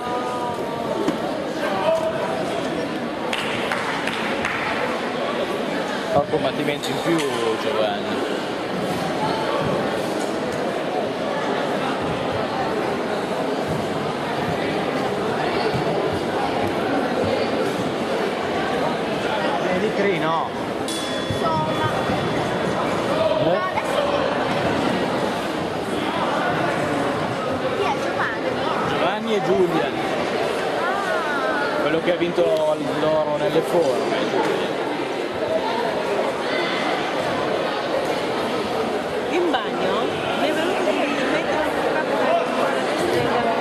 Fa un combattimento in più, Giovanni. Di Cri no. Insomma. No, adesso chi è Giovanni? Giovanni e Giulian. Ah. Quello che ha vinto l'oro nelle forme, Giulian. In bagno mi è venuto di mettere un cappello con la stella.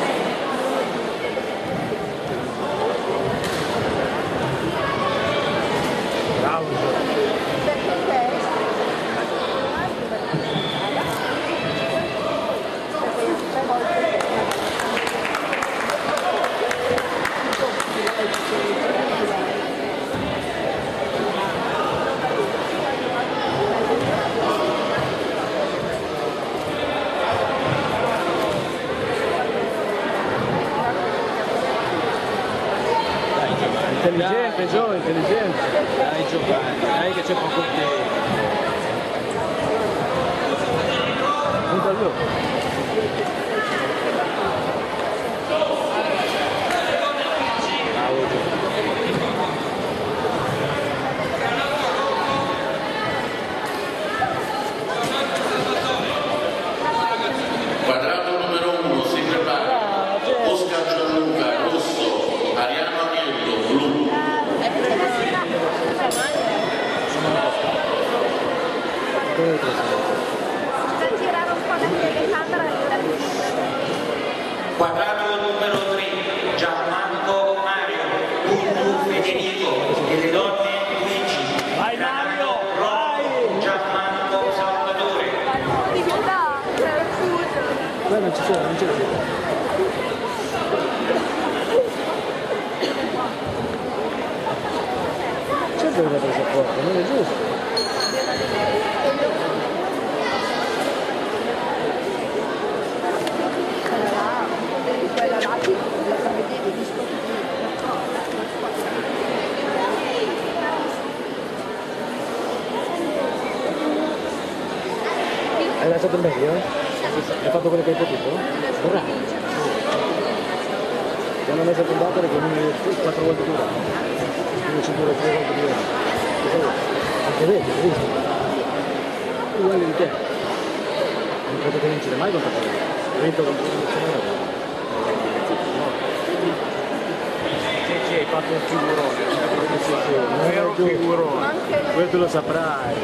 Intelligente, Gio, intelligente. Dai Giovanni, dai che c'è poco tempo. Punta giù. Bravo Giovanni. Quadrato numero 1, si prepara. Oscar Gianluca, rosso, Ariano Agnello, blu. Per girare un po' la telecamera e la Quadrato numero 3, Gianmarco Mario, punto Federico, delle donne Luigi. Vai Mario, Rocco, Gianmarco Salvatore. difficoltà, scusa. Qua non ci sono, non c'è da dire. Certo che l'ha preso forte, non è giusto. Quella là, la fa vedere gli scontrini. Hai lasciato il meglio? Hai fatto quello che hai potuto? Bravo. Ti hanno messo a combattere con 4 volte più grande. Quindi 5 volte più grande. Anche vedi, hai visto? Uguale di te. Non credo che vincere mai contro te. Hai vinto contro il Sì, hai fatto un figurone. non è Vero giusto. figurone. Questo lo saprai.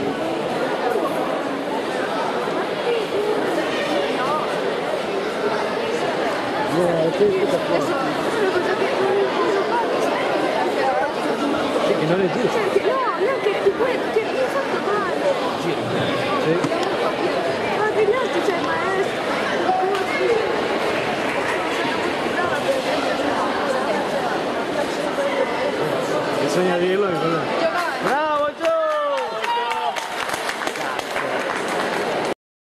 Sì, che non è giusto. No, neanche ti puoi, ti hai fatto male. Sì.